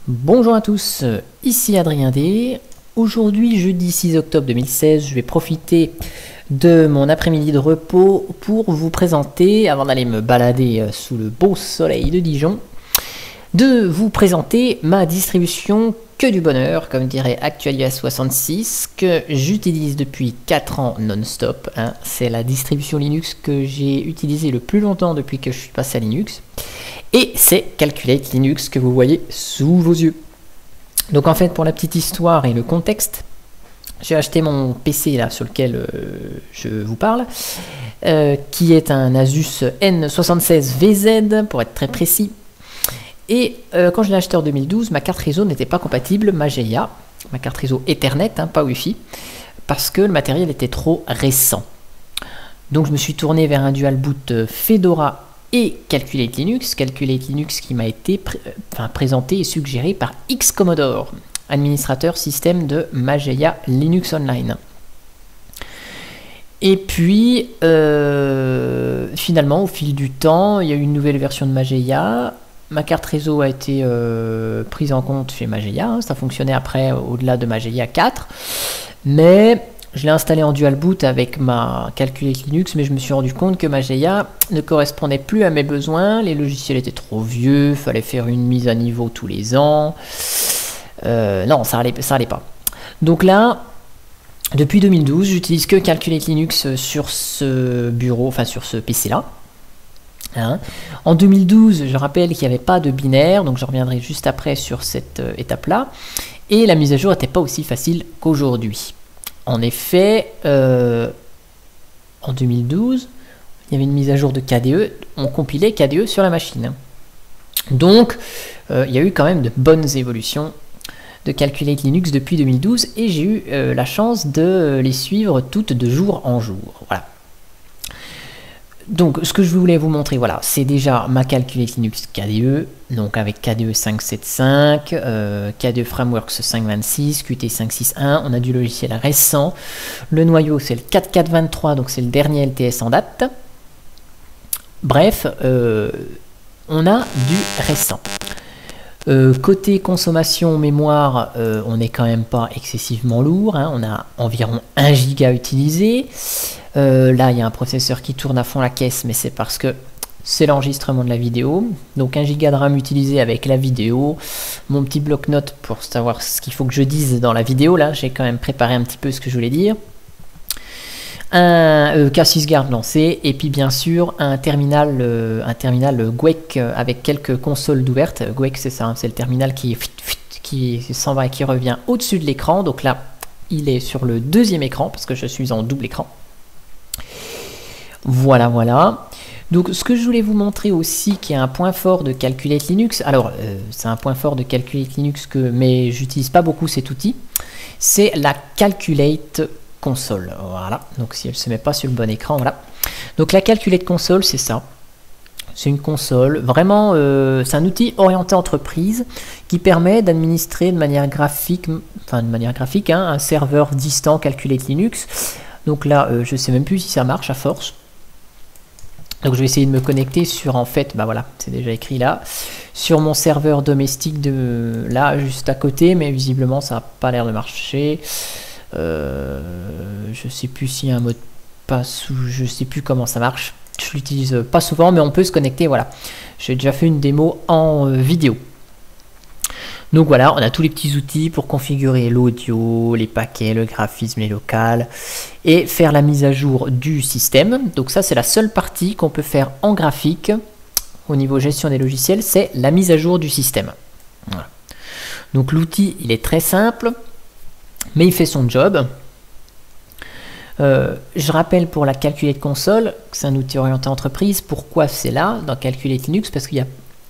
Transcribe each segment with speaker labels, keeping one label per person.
Speaker 1: Bonjour à tous, ici Adrien D. Aujourd'hui, jeudi 6 octobre 2016, je vais profiter de mon après-midi de repos pour vous présenter, avant d'aller me balader sous le beau soleil de Dijon, de vous présenter ma distribution que du bonheur, comme dirait Actualia 66, que j'utilise depuis 4 ans non-stop. C'est la distribution Linux que j'ai utilisée le plus longtemps depuis que je suis passé à Linux. Et c'est Calculate Linux que vous voyez sous vos yeux. Donc en fait, pour la petite histoire et le contexte, j'ai acheté mon PC là sur lequel je vous parle, qui est un Asus N76VZ pour être très précis. Et quand je l'ai acheté en 2012, ma carte réseau n'était pas compatible Mageia, ma carte réseau Ethernet, pas Wi-Fi, parce que le matériel était trop récent. Donc je me suis tourné vers un dual boot Fedora et Calculate Linux qui m'a été présenté et suggéré par Xcommodore, administrateur système de Mageia Linux Online. Et puis, finalement, au fil du temps, il y a eu une nouvelle version de Mageia. Ma carte réseau a été prise en compte chez Mageia, ça fonctionnait après au-delà de Mageia 4, mais je l'ai installé en dual boot avec ma Calculate Linux, mais je me suis rendu compte que Mageia ne correspondait plus à mes besoins, les logiciels étaient trop vieux, il fallait faire une mise à niveau tous les ans, non, ça allait pas. Donc là, depuis 2012, j'utilise que Calculate Linux sur ce bureau, enfin sur ce PC là. En 2012, je rappelle qu'il n'y avait pas de binaire, donc je reviendrai juste après sur cette étape-là. Et la mise à jour n'était pas aussi facile qu'aujourd'hui. En effet, en 2012, il y avait une mise à jour de KDE, on compilait KDE sur la machine. Donc, il y a eu quand même de bonnes évolutions de Calculate Linux depuis 2012, et j'ai eu la chance de les suivre toutes de jour en jour. Voilà. Donc, ce que je voulais vous montrer, voilà, c'est déjà ma Calculate Linux KDE, donc avec KDE 5.7.5, KDE Frameworks 5.26, Qt 5.6.1, on a du logiciel récent. Le noyau, c'est le 4.4.23, donc c'est le dernier LTS en date. Bref, on a du récent. Côté consommation mémoire, on n'est quand même pas excessivement lourd, on a environ 1 giga utilisé. Là, il y a un processeur qui tourne à fond la caisse, mais c'est parce que c'est l'enregistrement de la vidéo. Donc 1 giga de RAM utilisé avec la vidéo. Mon petit bloc-notes pour savoir ce qu'il faut que je dise dans la vidéo. Là, j'ai quand même préparé un petit peu ce que je voulais dire. Un K6Guard lancé, et puis bien sûr un terminal GUEC avec quelques consoles d'ouvertes. GUEC, c'est ça, c'est le terminal qui s'en va et qui revient au-dessus de l'écran. Donc là, il est sur le deuxième écran parce que je suis en double écran. Voilà, voilà. Donc ce que je voulais vous montrer aussi, qui est un point fort de Calculate Linux, alors c'est un point fort de Calculate Linux mais j'utilise pas beaucoup cet outil, c'est la Calculate Console. Voilà, donc si elle se met pas sur le bon écran, voilà. Donc la Calculate Console, c'est ça. C'est une console, vraiment, c'est un outil orienté entreprise qui permet d'administrer de manière graphique, un serveur distant Calculate Linux. Donc là, je sais même plus si ça marche à force. Donc je vais essayer de me connecter sur, en fait, bah voilà, c'est déjà écrit là, sur mon serveur domestique de là, juste à côté, mais visiblement ça n'a pas l'air de marcher. Je sais plus s'il y a un mot de passe ou je sais plus comment ça marche. Je l'utilise pas souvent, mais on peut se connecter, voilà. J'ai déjà fait une démo en vidéo. Donc voilà, on a tous les petits outils pour configurer l'audio, les paquets, le graphisme, les locales et faire la mise à jour du système. Donc ça, c'est la seule partie qu'on peut faire en graphique au niveau gestion des logiciels, c'est la mise à jour du système. Voilà. Donc l'outil, il est très simple, mais il fait son job. Je rappelle pour la Calculate Console, que c'est un outil orienté entreprise. Pourquoi c'est là dans Calculate Linux? Parce qu'il y a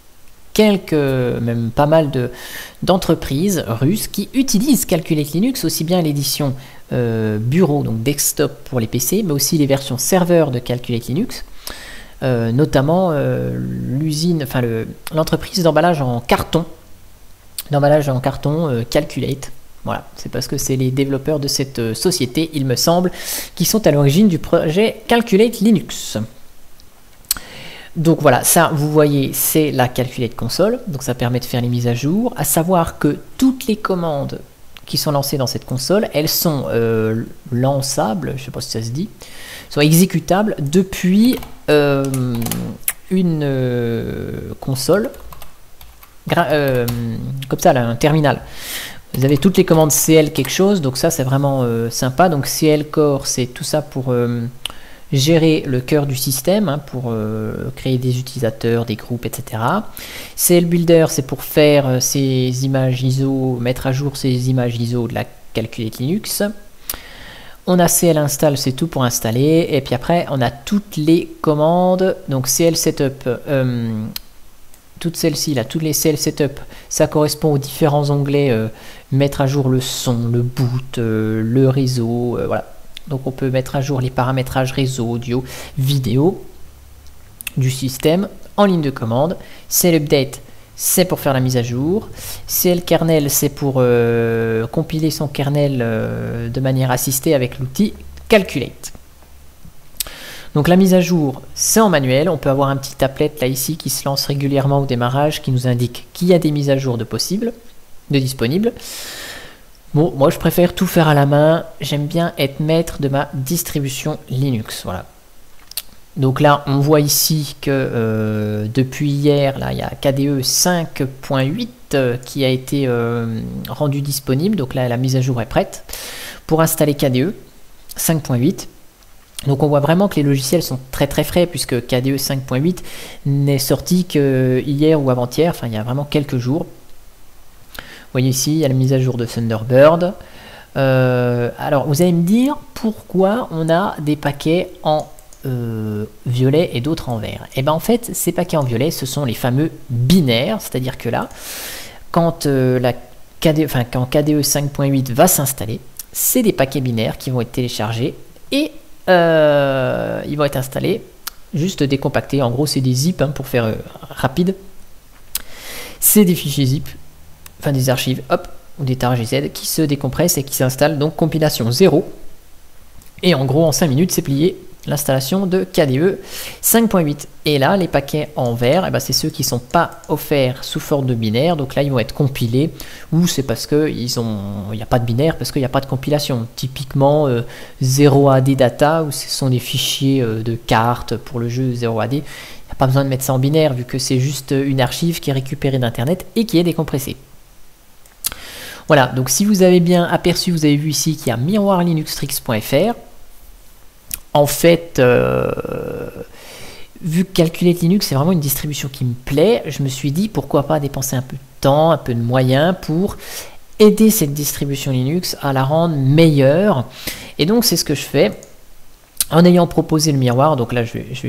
Speaker 1: même pas mal d'entreprises russes qui utilisent Calculate Linux, aussi bien l'édition bureau, donc desktop pour les PC, mais aussi les versions serveur de Calculate Linux, notamment l'entreprise d'emballage en carton, Calculate. Voilà, c'est parce que c'est les développeurs de cette société, il me semble, qui sont à l'origine du projet Calculate Linux. Donc voilà, ça vous voyez, c'est la calculette console, donc ça permet de faire les mises à jour, à savoir que toutes les commandes qui sont lancées dans cette console, elles sont lançables, je ne sais pas si ça se dit, sont exécutables depuis une console, comme ça, là, un terminal. Vous avez toutes les commandes CL quelque chose, donc ça c'est vraiment sympa. Donc CL Core, c'est tout ça pour gérer le cœur du système, hein, pour créer des utilisateurs, des groupes, etc. CL Builder, c'est pour faire ces images ISO, mettre à jour ces images ISO de la calculette Linux. On a CL Install, c'est tout pour installer. Et puis après, on a toutes les commandes. Donc CL Setup, toutes celles-ci, là, toutes les CL Setup, ça correspond aux différents onglets. Mettre à jour le son, le boot, le réseau, voilà. Donc on peut mettre à jour les paramétrages réseau, audio, vidéo du système en ligne de commande. CL Update, c'est pour faire la mise à jour. CL Kernel, c'est pour compiler son kernel de manière assistée avec l'outil Calculate. Donc la mise à jour, c'est en manuel. On peut avoir un petit applet là ici qui se lance régulièrement au démarrage, qui nous indique qu'il y a des mises à jour de disponibles. Bon, moi je préfère tout faire à la main. J'aime bien être maître de ma distribution Linux. Voilà. Donc là, on voit ici que depuis hier, là, il y a KDE 5.8 qui a été rendu disponible. Donc là, la mise à jour est prête pour installer KDE 5.8. Donc on voit vraiment que les logiciels sont très très frais, puisque KDE 5.8 n'est sorti que hier ou avant-hier, enfin il y a vraiment quelques jours. Vous voyez ici, il y a la mise à jour de Thunderbird. Alors vous allez me dire pourquoi on a des paquets en violet et d'autres en vert. Et bien en fait, ces paquets en violet, ce sont les fameux binaires, c'est-à-dire que là, quand KDE 5.8 va s'installer, c'est des paquets binaires qui vont être téléchargés et ils vont être installés, juste décompactés. En gros, c'est des zips, hein, pour faire rapide. C'est des fichiers zip, enfin des archives, hop, ou des TAR-GZ qui se décompressent et qui s'installent, donc compilation 0. Et en gros, en 5 minutes, c'est plié l'installation de KDE 5.8. Et là, les paquets en vert, eh ben, c'est ceux qui ne sont pas offerts sous forme de binaire. Donc là, ils vont être compilés, ou c'est parce qu'il n'y a pas de binaire, parce qu'il n'y a pas de compilation. Typiquement, 0AD data, où ce sont des fichiers de cartes pour le jeu 0AD. Il n'y a pas besoin de mettre ça en binaire, vu que c'est juste une archive qui est récupérée d'Internet et qui est décompressée. Voilà, donc si vous avez bien aperçu, vous avez vu ici qu'il y a miroirlinuxtricks.fr. En fait, vu que Calculate Linux, c'est vraiment une distribution qui me plaît, je me suis dit pourquoi pas dépenser un peu de temps, un peu de moyens pour aider cette distribution Linux à la rendre meilleure. Et donc, c'est ce que je fais en ayant proposé le miroir. Donc là, je vais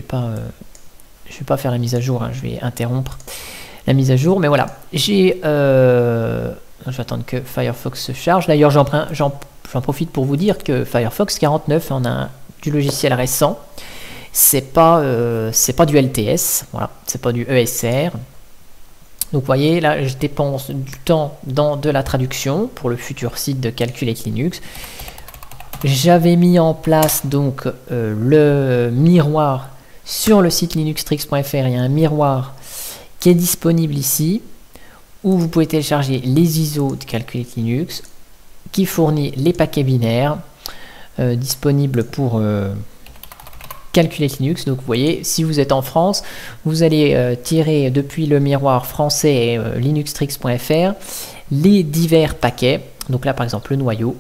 Speaker 1: pas faire la mise à jour, hein, je vais interrompre la mise à jour. Mais voilà, je vais attendre que Firefox se charge. D'ailleurs, j'en profite pour vous dire que Firefox 49, on a du logiciel récent. C'est pas du LTS, voilà, c'est pas du ESR. Donc vous voyez, là, je dépense du temps dans de la traduction pour le futur site de Calculate Linux. J'avais mis en place donc le miroir sur le site linuxtricks.fr. Il y a un miroir qui est disponible ici, où vous pouvez télécharger les ISO de Calculate Linux, qui fournit les paquets binaires disponibles pour Calculate Linux. Donc vous voyez, si vous êtes en France, vous allez tirer depuis le miroir français linuxtricks.fr les divers paquets. Donc là par exemple le noyau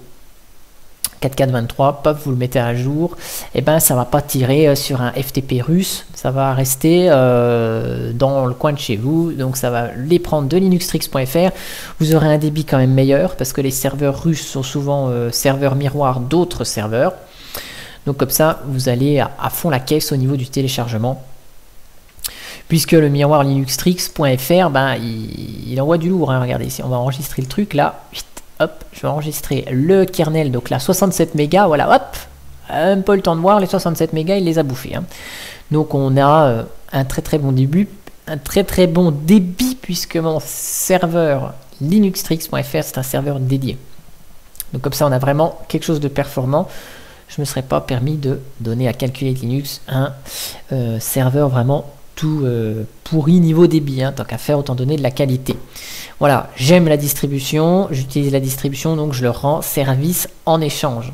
Speaker 1: 4423, pop, vous le mettez à jour, et ben ça va pas tirer sur un FTP russe, ça va rester dans le coin de chez vous. Donc ça va les prendre de linuxtricks.fr. Vous aurez un débit quand même meilleur, parce que les serveurs russes sont souvent serveurs miroirs d'autres serveurs. Donc comme ça, vous allez à fond la caisse au niveau du téléchargement, puisque le miroir linuxtricks.fr, ben, il envoie du lourd, hein. Regardez, ici on va enregistrer le truc là. Hop, je vais enregistrer le kernel, donc là 67 mégas, voilà, hop, un peu le temps de voir, les 67 mégas, il les a bouffés, hein. Donc on a un très très bon début, un très très bon débit, puisque mon serveur linuxtricks.fr, c'est un serveur dédié. Donc comme ça, on a vraiment quelque chose de performant. Je ne me serais pas permis de donner à Calculate Linux un serveur vraiment tout pourri niveau débit, hein, tant qu'à faire, autant donner de la qualité. Voilà, j'aime la distribution, j'utilise la distribution, donc je leur rends service en échange.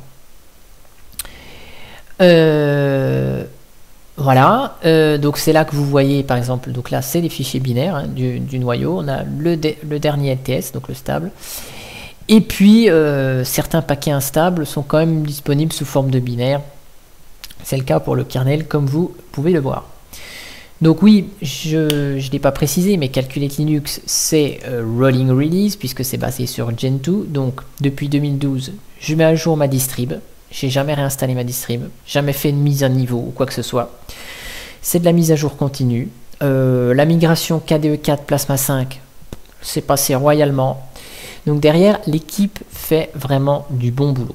Speaker 1: Voilà, donc c'est là que vous voyez, par exemple, donc là c'est les fichiers binaires, hein, du noyau, on a le dernier LTS, donc le stable, et puis certains paquets instables sont quand même disponibles sous forme de binaire. C'est le cas pour le kernel, comme vous pouvez le voir. Donc oui, je ne l'ai pas précisé, mais Calculate Linux, c'est rolling release, puisque c'est basé sur Gen 2. Donc depuis 2012, je mets à jour ma distrib. J'ai jamais réinstallé ma distrib, jamais fait une mise à niveau ou quoi que ce soit. C'est de la mise à jour continue. La migration KDE 4 Plasma 5, c'est passé royalement. Donc derrière, l'équipe fait vraiment du bon boulot.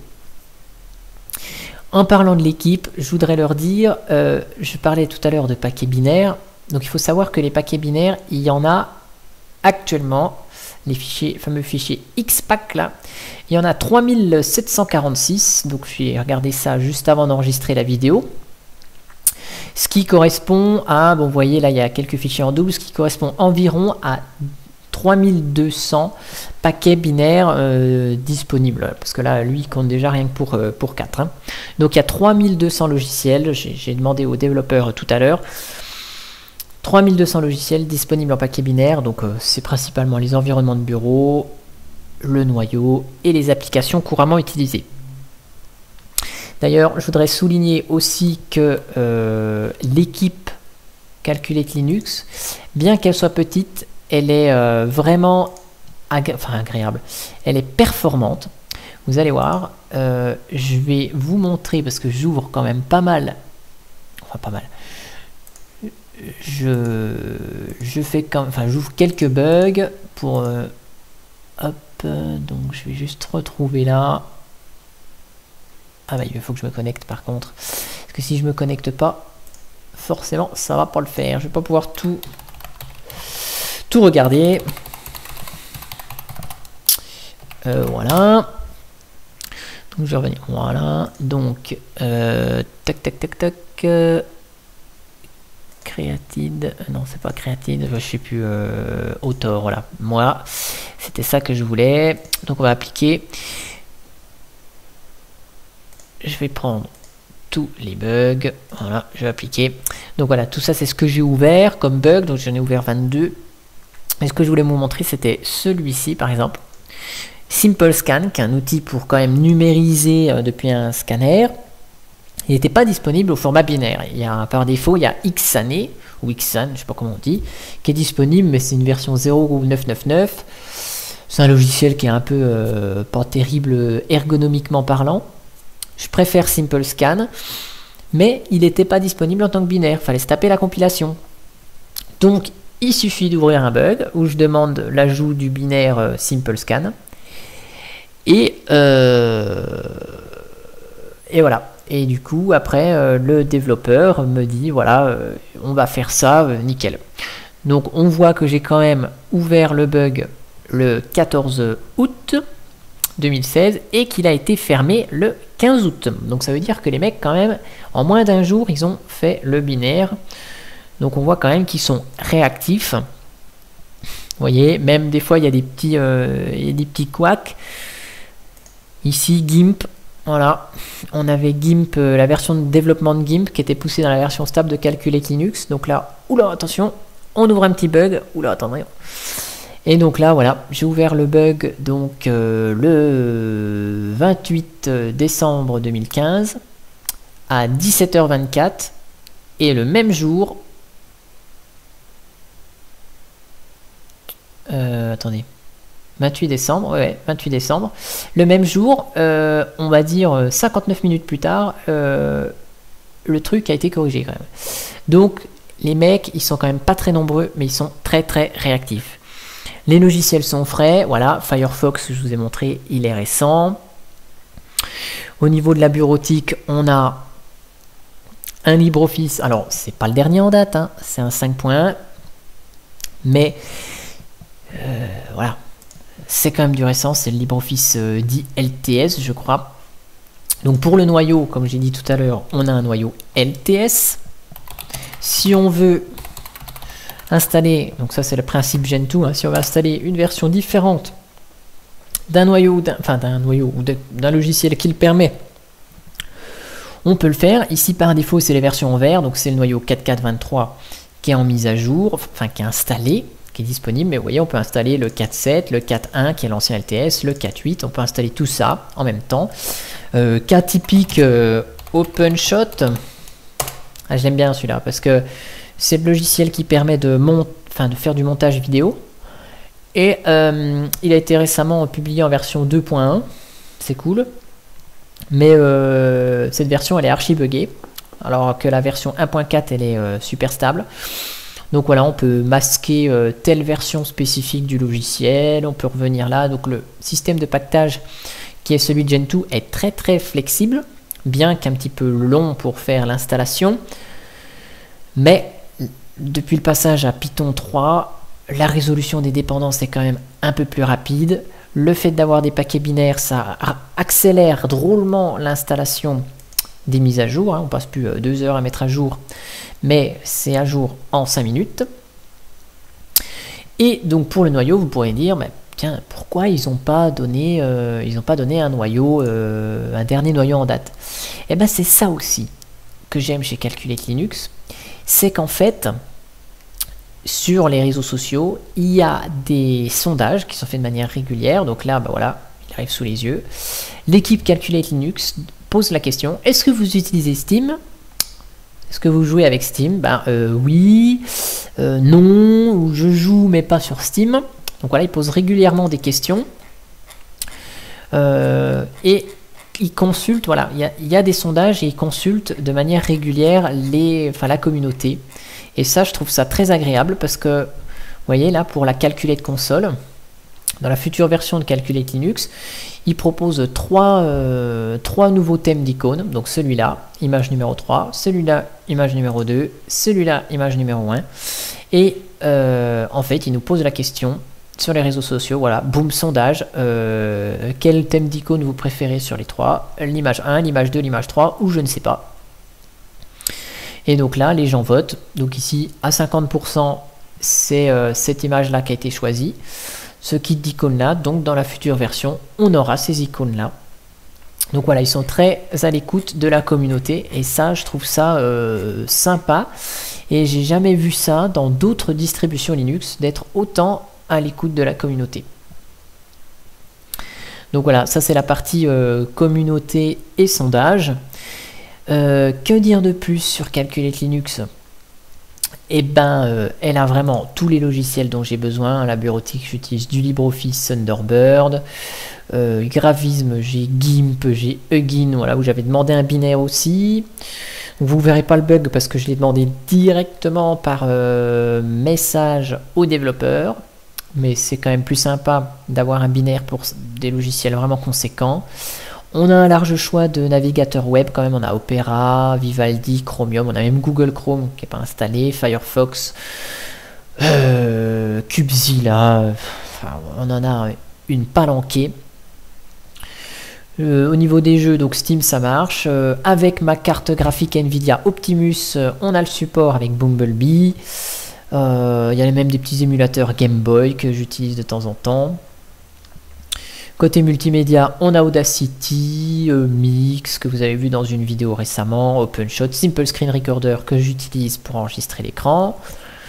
Speaker 1: En parlant de l'équipe, je voudrais leur dire, je parlais tout à l'heure de paquets binaires, donc il faut savoir que les paquets binaires, il y en a actuellement, les fameux fichiers XPack là, il y en a 3746, donc j'ai regardé ça juste avant d'enregistrer la vidéo, ce qui correspond à, bon vous voyez là il y a quelques fichiers en double, ce qui correspond environ à 3200 paquets binaires disponibles, parce que là lui il compte déjà rien que pour 4 hein. Donc il y a 3200 logiciels, j'ai demandé aux développeurs tout à l'heure, 3200 logiciels disponibles en paquet binaire, donc c'est principalement les environnements de bureau, le noyau et les applications couramment utilisées. D'ailleurs je voudrais souligner aussi que l'équipe Calculate Linux, bien qu'elle soit petite, elle est vraiment agréable, elle est performante. Vous allez voir, je vais vous montrer, parce que j'ouvre quand même pas mal, enfin pas mal, j'ouvre quelques bugs pour hop, donc je vais juste retrouver là. Ah bah il faut que je me connecte par contre, parce que si je me connecte pas, forcément ça va pas le faire, je vais pas pouvoir tout regarder. Voilà, donc je vais revenir, voilà, donc tac Creatid, non c'est pas Creatid, je sais plus, Autor, voilà, moi c'était ça que je voulais. Donc on va appliquer, je vais prendre tous les bugs, voilà, je vais appliquer. Donc voilà, tout ça c'est ce que j'ai ouvert comme bug, donc j'en ai ouvert 22. Et ce que je voulais vous montrer, c'était celui-ci par exemple, Simple Scan, qui est un outil pour quand même numériser depuis un scanner. Il n'était pas disponible au format binaire. Il y a par défaut, il y a Xane ou Xan, je sais pas comment on dit, qui est disponible, mais c'est une version 0.999. C'est un logiciel qui est un peu pas terrible ergonomiquement parlant. Je préfère Simple Scan, mais il n'était pas disponible en tant que binaire. Il fallait se taper la compilation. Donc il suffit d'ouvrir un bug où je demande l'ajout du binaire Simple Scan. Et voilà. Et du coup, après, le développeur me dit, voilà, on va faire ça, nickel. Donc, on voit que j'ai quand même ouvert le bug le 14 août 2016 et qu'il a été fermé le 15 août. Donc, ça veut dire que les mecs, quand même, en moins d'un jour, ils ont fait le binaire. Donc, on voit quand même qu'ils sont réactifs. Vous voyez, même des fois, il y a des petits couacs. Ici, GIMP. Voilà, on avait GIMP, la version de développement de GIMP qui était poussée dans la version stable de Calculate Linux. Donc là, oula, attention, on ouvre un petit bug. Oula, attendez. Et donc là, voilà, j'ai ouvert le bug donc le 28 décembre 2015 à 17h24. Et le même jour... attendez... 28 décembre, ouais, 28 décembre. Le même jour, on va dire 59 minutes plus tard, le truc a été corrigé quand même. Donc, les mecs, ils sont quand même pas très nombreux, mais ils sont très très réactifs. Les logiciels sont frais, voilà, Firefox, je vous ai montré, il est récent. Au niveau de la bureautique, on a un LibreOffice, alors c'est pas le dernier en date, hein, c'est un 5.1, mais voilà. C'est quand même du récent, c'est le LibreOffice dit LTS, je crois. Donc pour le noyau, comme j'ai dit tout à l'heure, on a un noyau LTS. Si on veut installer, donc ça c'est le principe Gentoo, hein, si on veut installer une version différente d'un noyau, ou d'un logiciel qui le permet, on peut le faire. Ici par défaut c'est les versions en vert, donc c'est le noyau 4.4.23 qui est en mise à jour, enfin qui est installé, qui est disponible, mais vous voyez on peut installer le 4.7, le 4.1 qui est l'ancien LTS, le 4.8, on peut installer tout ça en même temps. Cas typique OpenShot, ah, j'aime bien celui-là parce que c'est le logiciel qui permet de faire du montage vidéo. Et il a été récemment publié en version 2.1, c'est cool. Mais cette version elle est archi buggée, alors que la version 1.4 elle est super stable. Donc voilà, on peut masquer telle version spécifique du logiciel, on peut revenir là. Donc le système de pactage qui est celui de Gentoo est très très flexible, bien qu'un petit peu long pour faire l'installation. Mais depuis le passage à Python 3, la résolution des dépendances est quand même un peu plus rapide. Le fait d'avoir des paquets binaires, ça accélère drôlement l'installation des mises à jour. Hein. On passe plus 2 heures à mettre à jour, mais c'est à jour en 5 minutes. Et donc pour le noyau, vous pourrez dire, bah, tiens, pourquoi ils n'ont pas donné, un noyau, un dernier noyau en date? Et ben c'est ça aussi que j'aime chez Calculate Linux, c'est qu'en fait, sur les réseaux sociaux, il y a des sondages qui sont faits de manière régulière. Donc là, ben voilà, il arrive sous les yeux. L'équipe Calculate Linux pose la question, est-ce que vous utilisez Steam? Est-ce que vous jouez avec Steam? Ben oui, non, ou je joue mais pas sur Steam. Donc voilà, ils posent régulièrement des questions. Et ils consultent, voilà, il y a des sondages et ils consultent de manière régulière la communauté. Et ça, je trouve ça très agréable parce que, vous voyez là, pour la Calculate console, dans la future version de Calculate Linux, ils proposent trois nouveaux thèmes d'icônes. Donc celui-là, image numéro 3, celui-là, image numéro 2, celui-là, image numéro 1. Et en fait, ils nous posent la question sur les réseaux sociaux, voilà, boum, sondage, quel thème d'icône vous préférez sur les trois, l'image 1, l'image 2, l'image 3, ou je ne sais pas. Et donc là, les gens votent. Donc ici, à 50%, c'est cette image-là qui a été choisie. Ce kit d'icônes-là, donc dans la future version, on aura ces icônes-là. Donc voilà, ils sont très à l'écoute de la communauté. Et ça, je trouve ça sympa. Et j'ai jamais vu ça dans d'autres distributions Linux, d'être autant à l'écoute de la communauté. Donc voilà, ça c'est la partie communauté et sondage. Que dire de plus sur Calculate Linux? Eh ben, elle a vraiment tous les logiciels dont j'ai besoin. La bureautique, j'utilise du LibreOffice Thunderbird. Graphisme, j'ai GIMP, j'ai Huggin, voilà, où j'avais demandé un binaire aussi. Vous verrez pas le bug parce que je l'ai demandé directement par message au développeur. Mais c'est quand même plus sympa d'avoir un binaire pour des logiciels vraiment conséquents. On a un large choix de navigateurs web quand même, on a Opera, Vivaldi, Chromium, on a même Google Chrome qui n'est pas installé, Firefox, Kubezilla, enfin, on en a une palanquée. Au niveau des jeux, donc Steam ça marche, avec ma carte graphique Nvidia Optimus, on a le support avec Bumblebee, il y a même des petits émulateurs Game Boy que j'utilise de temps en temps. Côté multimédia, on a Audacity, Mix, que vous avez vu dans une vidéo récemment, OpenShot, Simple Screen Recorder, que j'utilise pour enregistrer l'écran.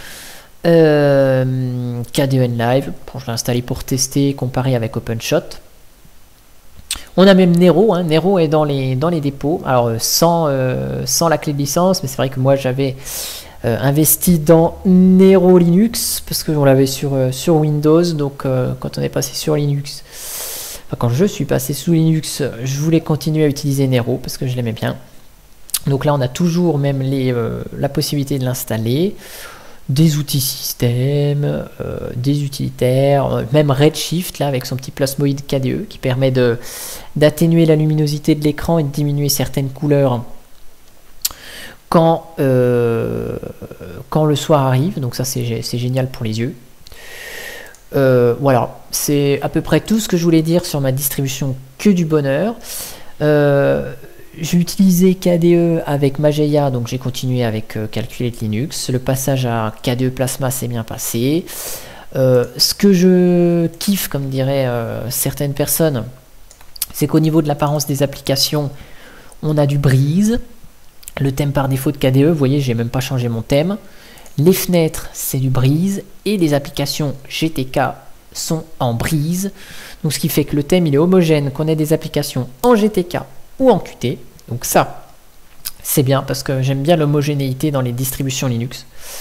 Speaker 1: KDE Live, bon, je l'ai installé pour tester, comparer avec OpenShot. On a même Nero, hein. Nero est dans les dépôts, alors sans la clé de licence, mais c'est vrai que moi j'avais investi dans Nero Linux, parce que on l'avait sur Windows, donc quand on est passé sur Linux, quand je suis passé sous Linux, je voulais continuer à utiliser Nero parce que je l'aimais bien. Donc là, on a toujours même la possibilité de l'installer, des outils système, des utilitaires, même Redshift là avec son petit plasmoïde KDE qui permet d'atténuer la luminosité de l'écran et de diminuer certaines couleurs quand le soir arrive. Donc ça, c'est génial pour les yeux. Voilà, c'est à peu près tout ce que je voulais dire sur ma distribution Que du bonheur. j'ai utilisé KDE avec Mageia, donc j'ai continué avec Calculate Linux. Le passage à KDE Plasma s'est bien passé. Ce que je kiffe, comme diraient certaines personnes, c'est qu'au niveau de l'apparence des applications, on a du Breeze. Le thème par défaut de KDE, vous voyez, j'ai même pas changé mon thème. Les fenêtres, c'est du Breeze. Et les applications GTK sont en Breeze. Donc ce qui fait que le thème, il est homogène, qu'on ait des applications en GTK ou en Qt. Donc ça, c'est bien parce que j'aime bien l'homogénéité dans les distributions Linux.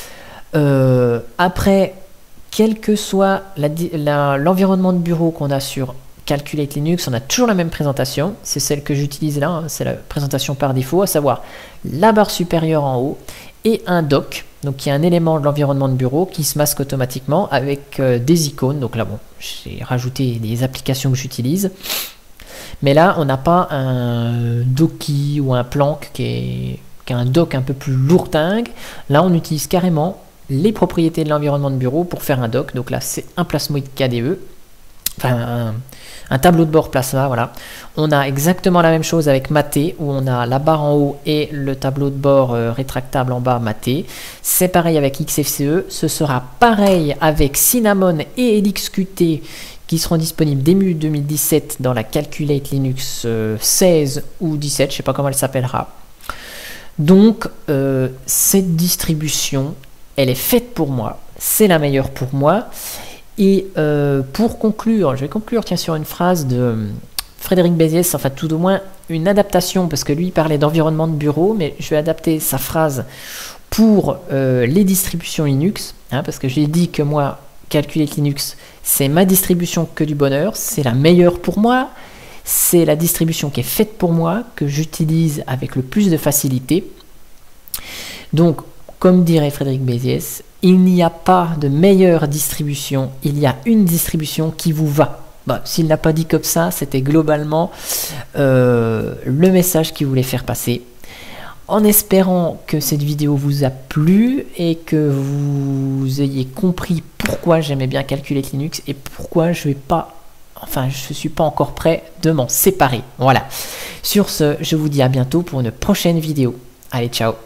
Speaker 1: Après, quel que soit l'environnement de bureau qu'on a sur Calculate Linux, on a toujours la même présentation. C'est celle que j'utilise là, hein, c'est la présentation par défaut, à savoir la barre supérieure en haut et un dock, donc qui est un élément de l'environnement de bureau qui se masque automatiquement avec des icônes. Donc là, bon, j'ai rajouté des applications que j'utilise. Mais là, on n'a pas un Docky ou un Planck qui est un dock un peu plus lourdingue. Là, on utilise carrément les propriétés de l'environnement de bureau pour faire un dock. Donc là, c'est un plasmoïde KDE, enfin un tableau de bord Plasma, voilà. On a exactement la même chose avec Mate, où on a la barre en haut et le tableau de bord rétractable en bas Mate. C'est pareil avec XFCE, ce sera pareil avec Cinnamon et LXQT, qui seront disponibles début 2017 dans la Calculate Linux 16 ou 17, je ne sais pas comment elle s'appellera. Donc, cette distribution, elle est faite pour moi, c'est la meilleure pour moi. Et pour conclure, je vais conclure tiens, sur une phrase de Frédéric Béziès, enfin tout au moins une adaptation, parce que lui il parlait d'environnement de bureau, mais je vais adapter sa phrase pour les distributions Linux, hein, parce que j'ai dit que moi, Calculate Linux, c'est ma distribution que du bonheur, c'est la meilleure pour moi, c'est la distribution qui est faite pour moi, que j'utilise avec le plus de facilité. Donc, comme dirait Frédéric Béziès, il n'y a pas de meilleure distribution, il y a une distribution qui vous va. Bon, s'il n'a pas dit comme ça, c'était globalement le message qu'il voulait faire passer. En espérant que cette vidéo vous a plu et que vous ayez compris pourquoi j'aimais bien Calculate Linux et pourquoi je suis pas encore prêt de m'en séparer. Voilà. Sur ce, je vous dis à bientôt pour une prochaine vidéo. Allez, ciao!